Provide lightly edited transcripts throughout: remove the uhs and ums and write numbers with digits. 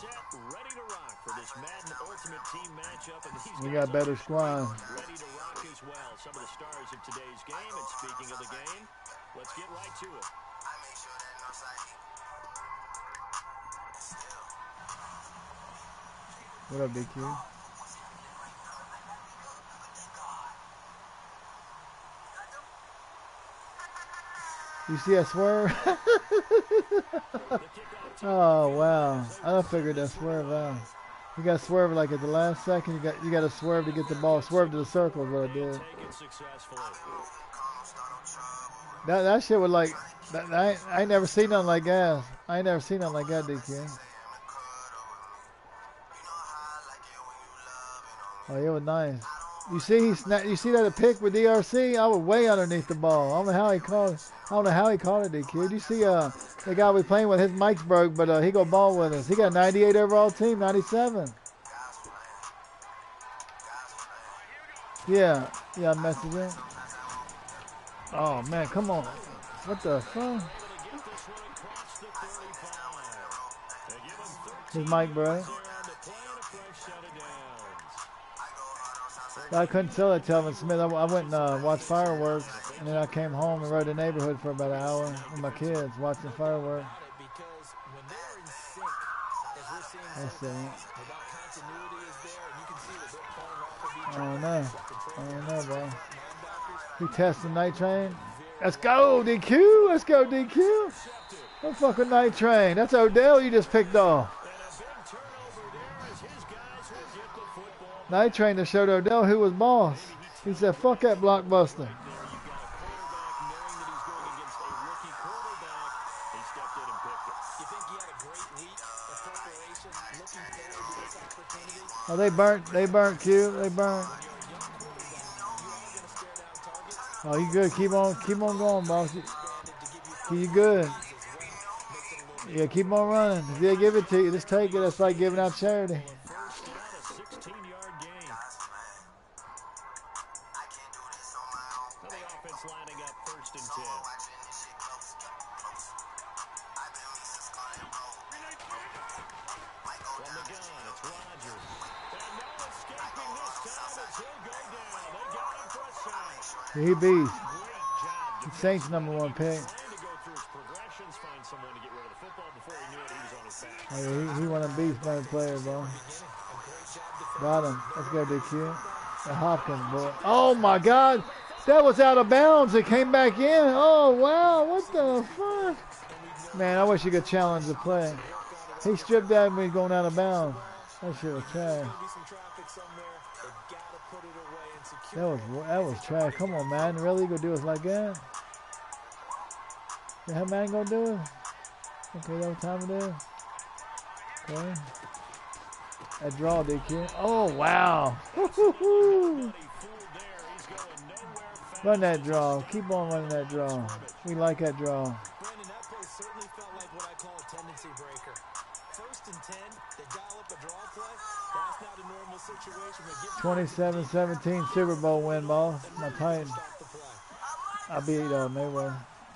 We got better squad. Ready to rock as well. Some of the stars of today's game. And speaking of the game, let's get right to it. What up, DQ? You see that swerve? Oh wow! I figured that swerve out. You got to swerve like at the last second. You got to swerve to get the ball. Swerve to the circle is what I did. That shit was like. I ain't never seen nothing like that. I ain't never seen nothing like that, DQ. Oh, it was nice. You see, you see that pick with DRC? I was way underneath the ball. I don't know how he caught it. I don't know how he caught it, DQ. You see, the guy we playing with, his mic's broke, but he go ball with us. He got 98 overall team, 97. Yeah, I messaged him. Oh man, come on. What the fuck? His mic broke. I couldn't tell it, Telvin Smith. I went and watched fireworks, and then I came home and rode the neighborhood for about an hour with my kids watching fireworks. That's it. I don't know, bro. He testing Night Train. Let's go, DQ. Let's go, DQ. Don't fuck with Night Train. That's Odell you just picked off. Night Train to show Odell who was boss. He said, fuck that blockbuster. Oh, they burnt Q. They burnt. Oh, you good. Keep on going, boss. You good. Yeah, keep on running. If they give it to you, just take it. That's like giving out charity. He beast. Saints #1 pick. Oh, he won a beast by the player, bro. Got him. Let's go, DQ. The Hopkins, boy. Oh my God. That was out of bounds. It came back in. Oh wow. What the fuck? Man, I wish you could challenge the play. He stripped that when he's going out of bounds. That shit was trash. That was trash. Come on, man. Really gonna do us like that? That man gonna do it? Okay, that what time it is? Okay. That draw, DQ. Oh wow. Run that draw. Keep on running that draw. We like that draw. Brandon, that play certainly felt like what I call a tendency breaker. 1st and 10, they dial up a draw play. That's not a normal situation. 27-17 Super Bowl win, boss. My Titans. I beat Mayweather.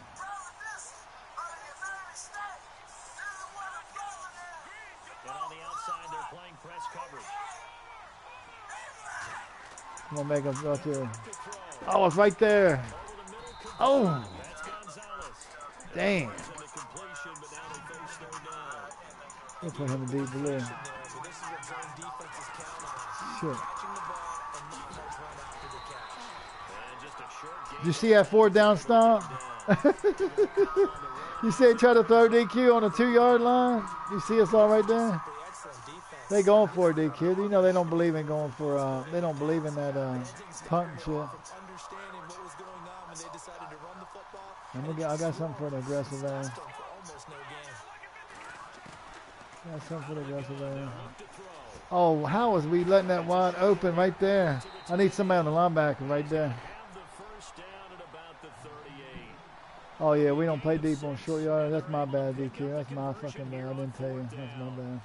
I'm gonna make him go through. Oh, it's right there. Oh, damn. We'll put him in deep blue. Shit. Did you see that 4th down stomp? You see they try to throw DQ on the 2-yard line? You see us all right there? They going for it, DQ. You know they don't believe in going for. They don't believe in that punt and shit. I got something for the aggressive ass. Got something for the aggressive ass. Oh, how was we letting that wide open right there? I need somebody on the linebacker right there. Oh yeah, we don't play deep on short yard. That's my bad, DQ. That's my fucking bad. I didn't tell you. That's my bad.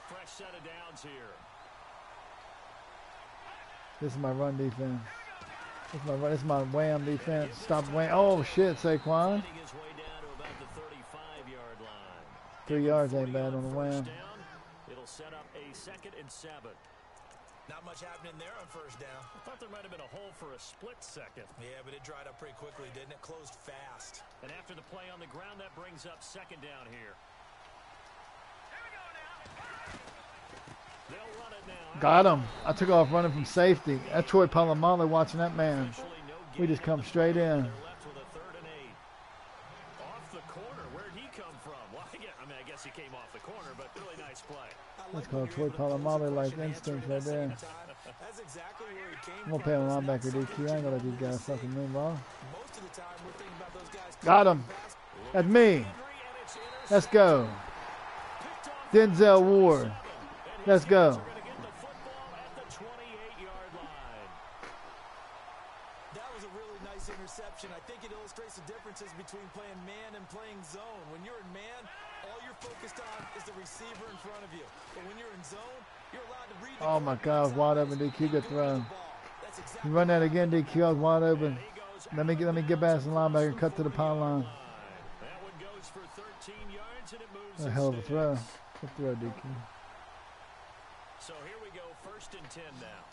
This is my run defense. This is my wham defense. Stop wham. Oh shit, Saquon. 3 yards ain't bad on the wham. 2nd and 7. Not much happening there on first down. I thought there might have been a hole for a split second. Yeah, but it dried up pretty quickly, didn't it? Closed fast. And after the play on the ground, that brings up 2nd down here. They'll run it now. Got him. I took off running from safety. That's Troy Polamalu watching that man. We just come straight in. They're left with a 3rd and 8. Off the corner. Where'd he come from? Well, I guess he came off the corner, but really nice play. That's called Troy Polamalu like instinct right there. That's exactly where he came I'm gonna pay him linebacker DQ. I ain't gonna let these guys fucking move ball. Most of the time, we're thinking about those guys. Got him. That's me. Let's go. Denzel Ward. Let's go. That was a really nice interception. I think it illustrates the differences between playing man and playing zone. When you're in man, all you're focused on is the receiver in front of you. But when you're in zone, you're allowed to read the Oh my God, wide open DQ, good throw. You run that again, DQ, I was wide open. Let me get past the linebacker and cut to the power line. That one goes for 13 yards and it moves. A hell of a throw. Good throw, DQ. So here we go, 1st and 10 now.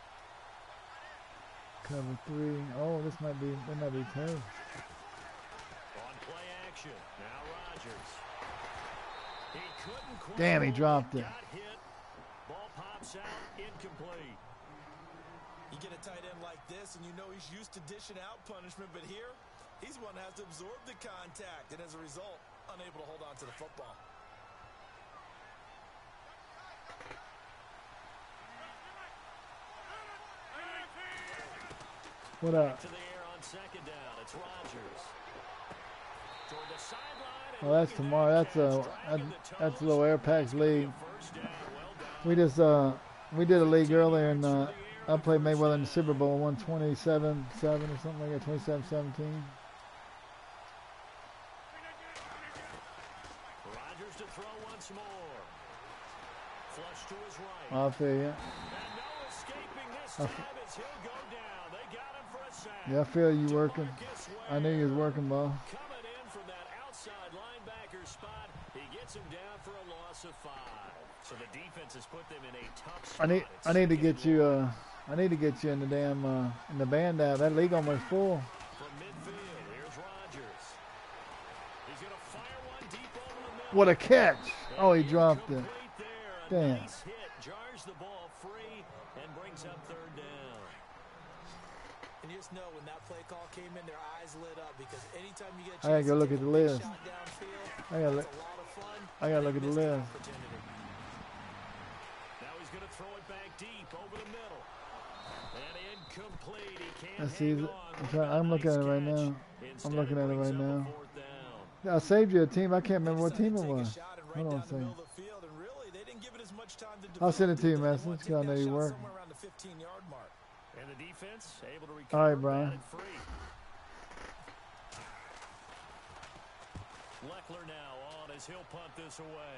Cover 3. Oh, they might be tough. On play action, now Rodgers. He couldn't quite Damn, he hold dropped it. Got hit. Ball pops out, incomplete. You get a tight end like this, and you know he's used to dishing out punishment, but here, he's one that has to absorb the contact, and as a result, unable to hold on to the football. What up? To the air on 2nd down, it's Rodgers. Toward the sideline. Oh, that's tomorrow. That's a little Air Packs league. First down, well done. We just we did a league earlier, and I played Mayweather in the Super Bowl, won 27-7 or something like that, 27-17. Rodgers to throw once more. Flush to his right. I feel you. And no escaping this time as he'll go down. They got him for a sack. Yeah, I feel you working. Marcus I knew you was Ware working, ball. coming in from that outside linebacker spot. He gets him down for a loss of 5. So the defense has put them in a tough spot. I need to get you in the damn in the band out. That league almost full. From midfield, here's Rodgers. He's going to fire one deep over the middle. What a catch! Oh, he dropped it. Incomplete there. A Damn. nice hit, jars the ball free, and brings up 3rd down. And you just know when that play call came in, their eyes lit up because anytime you get a I gotta chance go to look take at a the big list. shot downfield, I gotta that's look. a lot of fun. I gotta look at the Missed list. opportunity. Now he's going to throw it back deep over the middle. And incomplete. He can't I see. hang on. I'm looking at it right Nice now. catch. I'm Instead, looking at it brings right up a now. 4th down. I saved you a team. I can't remember what They team it decided to was. take a shot and right Hold on a down the second. middle of the field, and really, they didn't give it as much time to I'll send it to you, develop, man. did they? Since I know Take you that work. shot somewhere around the 15-yard mark. And the defense able to recover. All right, Brian. batted free. Leckler now on as he'll punt this away.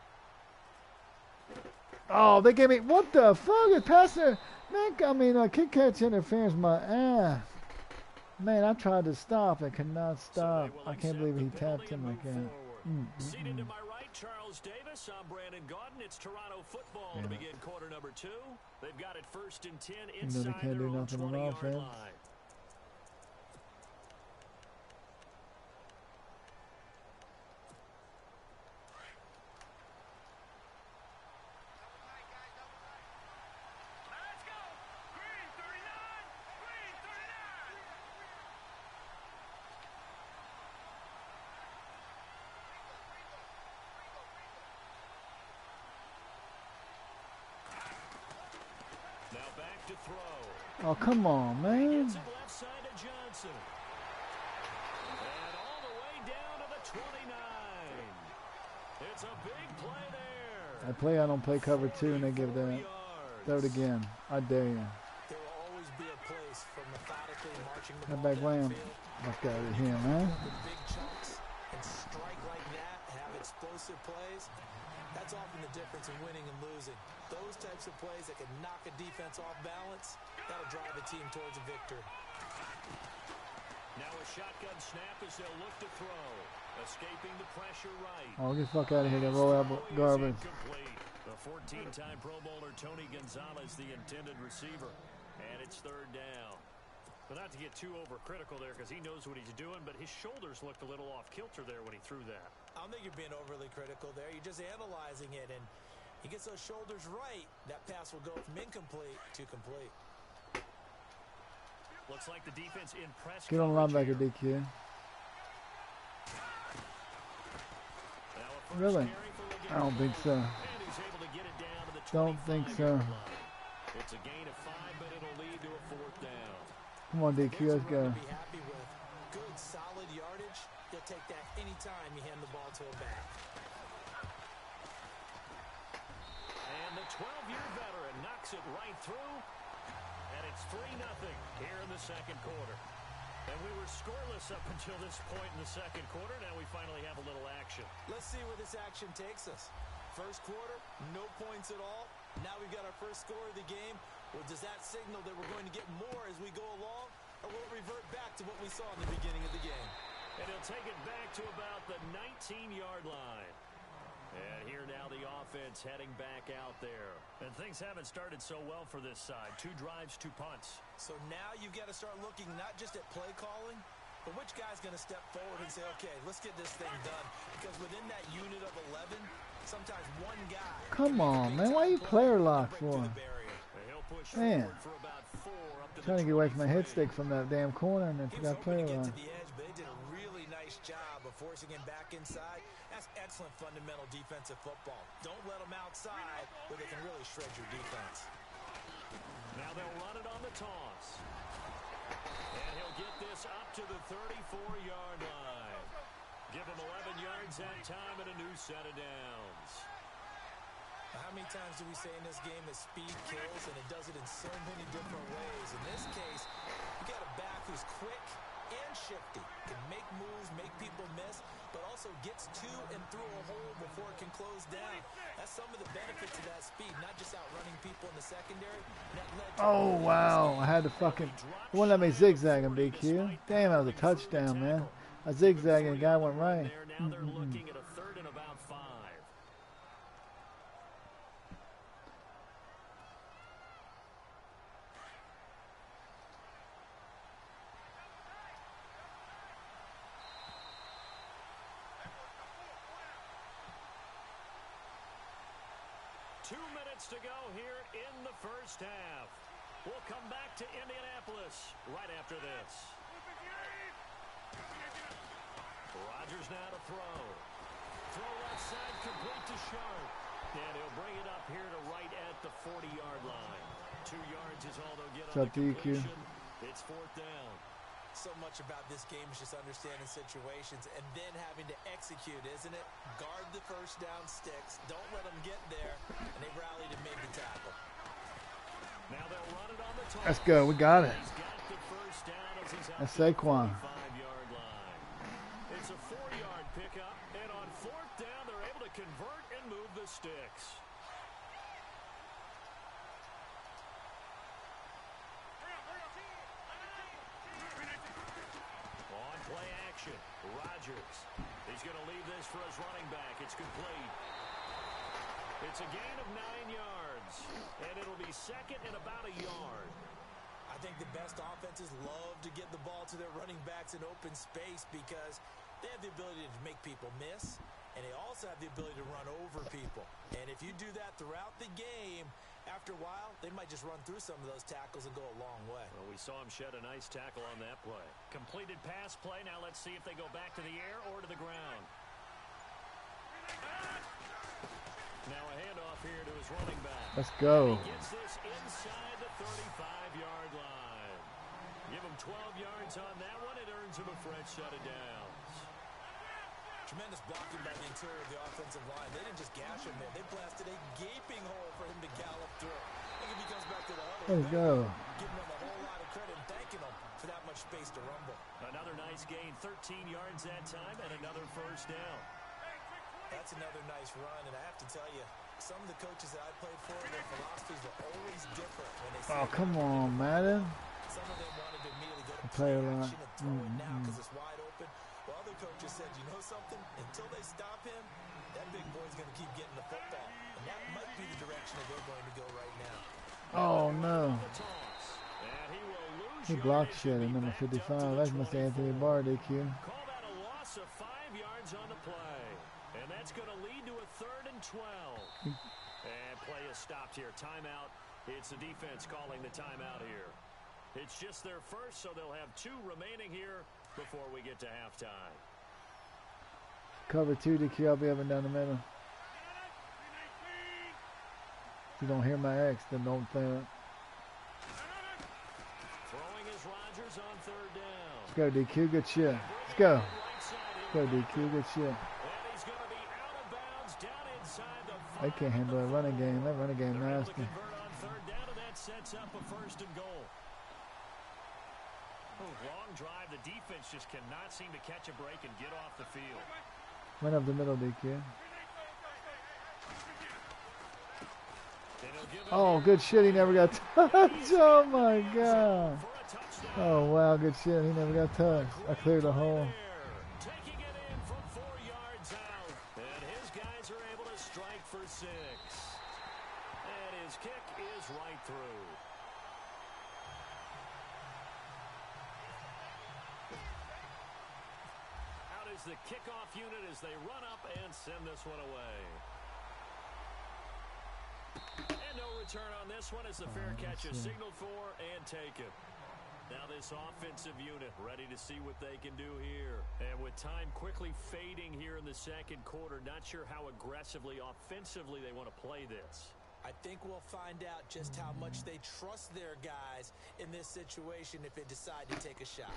Oh, they gave me what the fuck? Is passer? Man, I mean, kick catch interference. My ass. Man, I tried to stop. I could not stop. So I can't believe he tapped him like that. Seated to my right, Charles Davis. I'm Brandon Gaudin. It's Toronto football to begin quarter number 2. They've got it 1st and 10 You know inside they can't their do own nothing on 20-yard offense. line. Now back to throw. Oh, come on, man. Gets it left side to Johnson. And all the way down to the 29. It's a big play there. I don't play cover 2, and they give that. Throw it again. I dare you. There will always be a place for methodically marching the That ball back lamb. downfield. Fuck out of here, man. With big chunks and strike like that, have explosive plays. That's often the difference in winning and losing. Those types of plays that can knock a defense off balance, that'll drive a team towards a victory. Now a shotgun snap as they'll look to throw. Escaping the pressure right. Oh, get the fuck out of here. That roll out garbage. Incomplete. The The 14-time Pro Bowler Tony Gonzalez, the intended receiver. And it's third down. But not to get too overcritical there because he knows what he's doing, but his shoulders looked a little off kilter there when he threw that. I don't think you're being overly critical there. You're just analyzing it, and he gets those shoulders right. That pass will go from incomplete to complete. Looks like the defense in press. Get on linebacker, DQ. Really? I don't think so. Don't think so. It's a gain of 5, but it'll lead to a fourth down. Come on, DQ, let's go. Be happy with good, solid yardage. He'll take that anytime you hand the ball to a back. And the 12-year veteran knocks it right through. And it's 3-0 here in the second quarter. And we were scoreless up until this point in the second quarter. Now we finally have a little action. Let's see where this action takes us. First quarter, no points at all. Now we've got our first score of the game. Well, does that signal that we're going to get more as we go along? Or will it revert back to what we saw in the beginning of the game? And he'll take it back to about the 19-yard line. And here now the offense heading back out there. And things haven't started so well for this side. 2 drives, 2 punts. So now you've got to start looking not just at play calling, but which guy's going to step forward and say, okay, let's get this thing done. Because within that unit of 11, sometimes one guy. Come on, man. Why you player lock for? Man. Trying to get away from my head stick from that damn corner and then forgot player lock. They did a really nice job of forcing him back inside. That's excellent fundamental defensive football. Don't let them outside where they can really shred your defense. Now they'll run it on the toss. And he'll get this up to the 34-yard line. Give him 11 yards that time and a new set of downs. How many times do we say in this game that speed kills, and it does it in so many different ways? In this case, you got a back who's quick and shifty, can make moves, make people miss, but also gets to and through a hole before it can close down. That's some of the benefits of that speed, not just outrunning people in the secondary. Oh, wow. I had to fucking... It wouldn't let me zigzag him, DQ. Damn, that was a touchdown, man. I zigzagged and the guy went right. Now they're looking at a third and about 5. 2 minutes to go here in the first half. We'll come back to Indianapolis right after this. Rodgers now to throw. Throw left side, complete to Sharp. And he'll bring it up here to right at the 40-yard line. 2 yards is all they'll get on the completion. It's fourth down. So much about this game is just understanding situations and then having to execute, isn't it? Guard the first down sticks. Don't let them get there. And they rallied and made the tackle. Now they'll run it on the toss. Let's go. We got it. He's got the first down as he's That's Saquon. 5-yard line. It's a 4-yard pickup. And on fourth down, they're able to convert and move the sticks. Play action. Rodgers. He's going to leave this for his running back. It's complete. It's a gain of 9 yards. And it'll be second and about a yard. I think the best offenses love to get the ball to their running backs in open space because they have the ability to make people miss. And they also have the ability to run over people. And if you do that throughout the game, after a while, they might just run through some of those tackles and go a long way. Well, we saw him shed a nice tackle on that play. Completed pass play. Now let's see if they go back to the air or to the ground. Now a handoff here to his running back. Let's go. He gets this inside the 35-yard line. Give him 12 yards on that one. It earns him a fresh set of downs. Tremendous blocking by the interior of the offensive line. They didn't just gash him there. They blasted a gaping hole for him to gallop through. I think if he comes back to the huddle, let's go. Giving him a whole lot of credit and thanking him for that much space to rumble. Another nice gain, 13 yards that time, and another first down. That's another nice run, and I have to tell you, some of the coaches that I played for, their philosophies were always different when they Oh, come on, Madden. Some of them wanted to immediately go to play a play lot. action and throw it now because it's wide open. While other coaches said, you know something? Until they stop him, that big boy's going to keep getting the football. And that might be the direction that they're going to go right now. Oh, no. He blocked shit at number 55. That's Mr. Anthony Barr, DQ. Call that a loss of 5 yards on the play. And that's going to lead to a 3rd and 12. And play is stopped here. Timeout. It's the defense calling the timeout here. It's just their first, so they'll have 2 remaining here before we get to halftime. Cover 2, DQ. I'll be up and down the middle. If you don't hear my X, then don't think it. Throwing is Rodgers on 3rd down. Let's go, DQ. Good shit. Let's go. Let's go, DQ. Good shit. And he's going to be out of bounds down inside the 5. They can't handle that running game. That running game They're able to nasty. convert on 3rd down, and that sets up a 1st and goal. Long drive. The defense just cannot seem to catch a break and get off the field. Went up the middle, DQ. Oh, good shit. He never got touched. Oh, my God. Oh, wow. Good shit. He never got touched. I cleared the hole. Taking it in from 4 yards out. And his guys are able to strike for 6. And his kick is right through. Out is the kickoff unit as they run up and send this one away. And no return on this one as the fair catch is signaled for and taken. Now this offensive unit ready to see what they can do here. And with time quickly fading here in the 2nd quarter, not sure how aggressively, offensively they want to play this. I think we'll find out just how much they trust their guys in this situation if they decide to take a shot.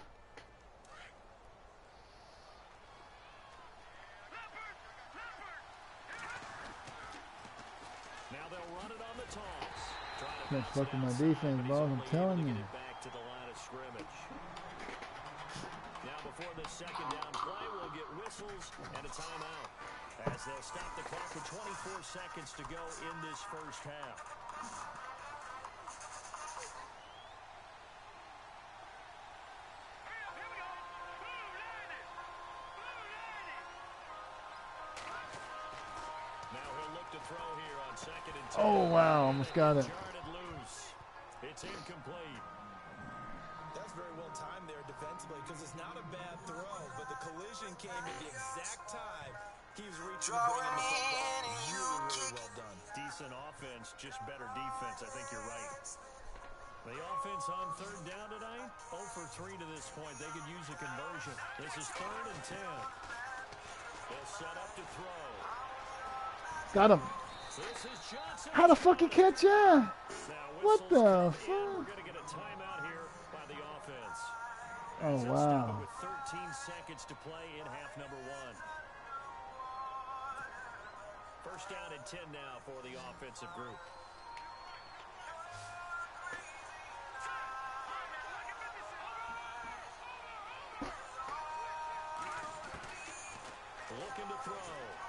Now they'll run it on the toss. Can't fuck with my defense, bro. I'm telling you. Back to the line of scrimmage. Now before the 2nd down play, we'll get whistles and a timeout as they'll stop the clock with 24 seconds to go in this 1st half. Now he'll look to throw here on 2nd and 10. Oh, wow. Almost got it. Charted loose. It's incomplete. That's very well timed there defensively because it's not a bad throw, but the collision came at the exact time he was reaching to bring in the football. Really well done. Decent offense, just better defense. I think you're right. The offense on 3rd down tonight, 0 for 3 to this point. They could use a conversion. This is 3rd and 10. They'll set up to throw. Got him. This is Johnson. How the fuck he catch that? Now, What the whistles fuck? come in. We're going to get a timeout here by the offense. Oh, As they'll wow. stop it with 13 seconds to play in half number 1. 1st down and 10 now for the offensive group. Looking to throw.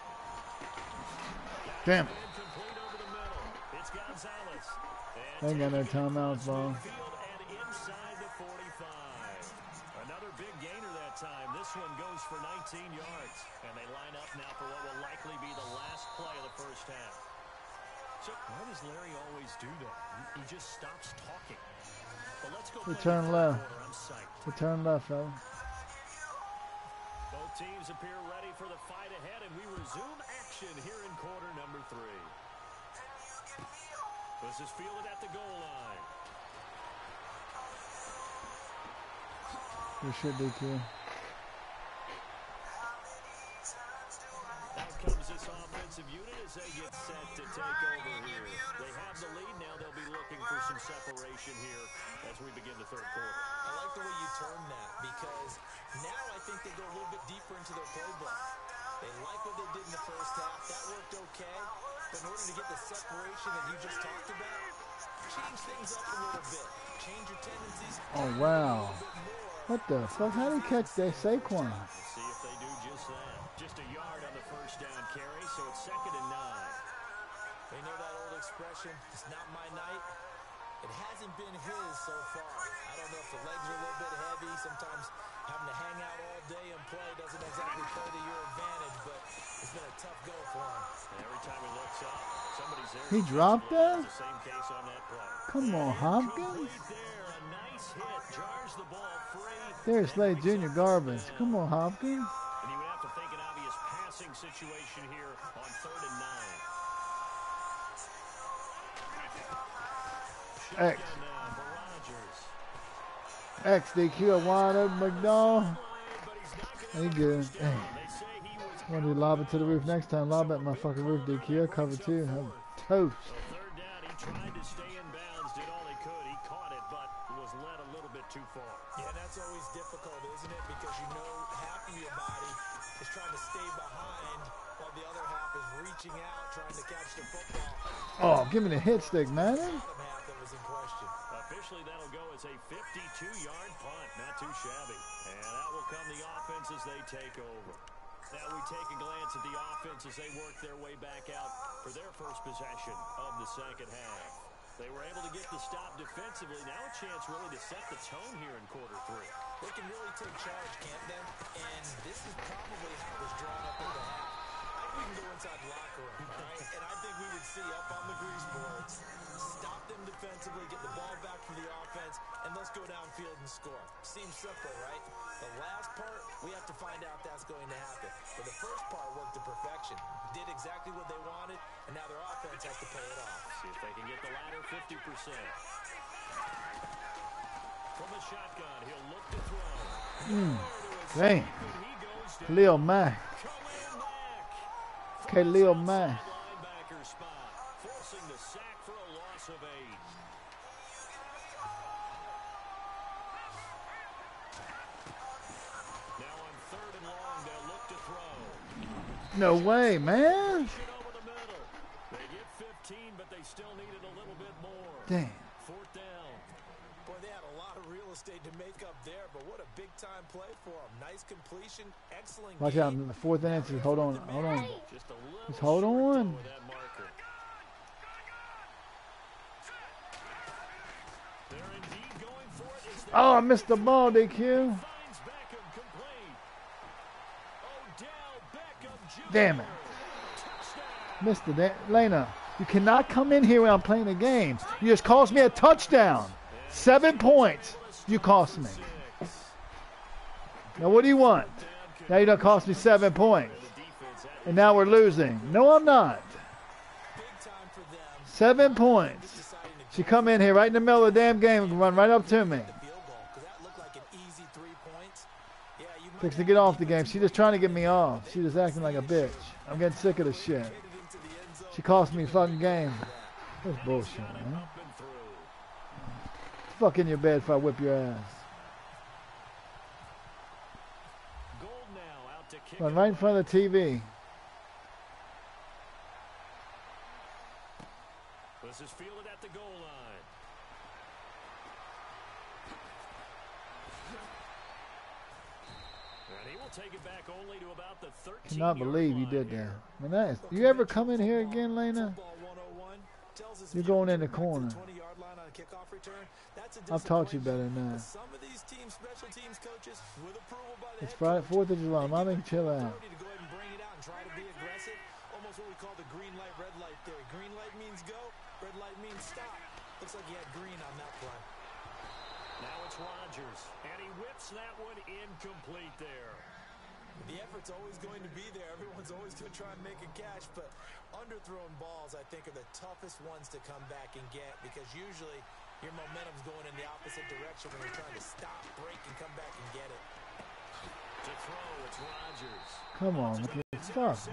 Damn. Incomplete over the middle. It's Gonzalez. They ain't got no timeouts, bro. And inside the 45. Another big gainer that time. This one goes for 19 yards. And they line up now for what will likely be the last play of the 1st half. So why does Larry always do that? He just stops talking. But let's go play Return the 3rd left. quarter. I'm psyched. Return left, fella. Both teams appear ready for the fight ahead, and we resume action here in quarter number 3. This is fielded at the goal line. We should be cool. Out comes this offensive unit as they get set to take over here. They have the lead now. They'll be looking for some separation here as we begin the 3rd quarter. I like the way you term that because now I think they go a little bit deeper into their playbook. They like what they did in the 1st half. That worked okay. But in order to get the separation that you just talked about, change things up a little bit. Change your tendencies. Oh, wow. What the fuck? How did he catch that Saquon? We'll see if they do just that. Just a yard on the 1st down carry, so it's 2nd and 9. They know that old expression, it's not my night. It hasn't been his so far. I don't know if the legs are a little bit heavy. Sometimes having to hang out all day and play doesn't exactly play to your advantage, but it's been a tough go for him. Every time he looks up, somebody's there. He dropped that? The same case on that play. Come on, Hopkins. There, a nice hit, jars the ball free. There's Slade Jr. garbage. Come on, Hopkins. And you would have to think an obvious passing situation here on 3rd and 9. X. X, DQ, a wide open McDonald. He good. Dang. Want to lob it to the roof next time. Lob it my fucking roof, DQ. Cover 2. I'm toast. 3rd down, he tried to stay in bounds, did all he could. He caught it, but was led a little bit too far. Yeah, that's always difficult, isn't it? Because you know half of your body is trying to stay behind while the other half is reaching out, trying to catch the football. Oh, give me the hit stick, man. Bottom half that was in question. Officially, that'll go as a 52-yard punt. Not too shabby. And out will come the offense as they take over. Now we take a glance at the offense as they work their way back out for their first possession of the second half. They were able to get the stop defensively. Now a chance really to set the tone here in quarter 3. They can really take charge, can't they? And this is probably how it was drawn up in the half. I think we can go inside the locker room, right? And I think we would see up on the grease boards, stop them defensively, get the ball back from the offense, and let's go downfield and score. Seems simple, right? The last part, we have to find out that's going to happen. But the first part worked to perfection. Did exactly what they wanted, and now their offense has to pay it off. See if they can get the latter 50%. From the shotgun, he'll look to throw. Dang. Khalil Mack. Khalil Mack. Linebacker spot, forcing the sack for a loss of 8. Now on 3rd and long, they'll look to throw. No way, man. Over the middle. They get 15, but they still needed a little bit more. Damn. 4th down. Boy, they had a lot of real estate to make up there, but what a big-time play for them. Nice completion, excellent Watch out in the 4th inch. Hold on. Hold on. Just a little Just hold short on. with that marker. They're indeed going for it as they Oh, I missed the ball, DQ. finds Beckham complete. Odell Beckham Jr. Damn it. Touchdown. Missed it. Lena, you cannot come in here when I'm playing a game. You just cost me a touchdown. 7 points. You cost me. Now, what do you want? Now you done cost me 7 points. And now we're losing. No, I'm not. big time for them. 7 points. Deciding to She come in here right in the middle of the damn game and run right up to me. field goal, because that looked like an easy 3 points. Yeah, you might Fix to get off the game. She just trying to get me off. She just acting like a bitch. I'm getting sick of this shit. get it into the end zone. She cost me a fucking game. That's bullshit, man. Up and through. Fuck in your bed if I whip your ass. Gold now out to kick. Run right in front of the TV. This is fielded at the goal line. And he will take it back only to about the 13. Cannot believe you did that. Man, that is, you ever come in here again, Lena? Football 101 tells us if You're you going in the return back to corner. 20-yard line on a kickoff return, that's a I've taught you better disappointment. than that. Some of these teams, special teams coaches, with approval by the It's head Friday, coach, 4th of July. Mommy, chill out. authority to go ahead and bring it out and try to be aggressive. Almost what we call the green light, red light theory. Green light means go, red light means stop. Looks like he had green on that play. Now it's Rodgers, and he whips that one incomplete there. The effort's always going to be there. Everyone's always going to try and make a catch, but underthrown balls, I think, are the toughest ones to come back and get because usually your momentum's going in the opposite direction when you're trying to stop, break, and come back and get it. To throw, it's Rodgers. Come on, man. Stop.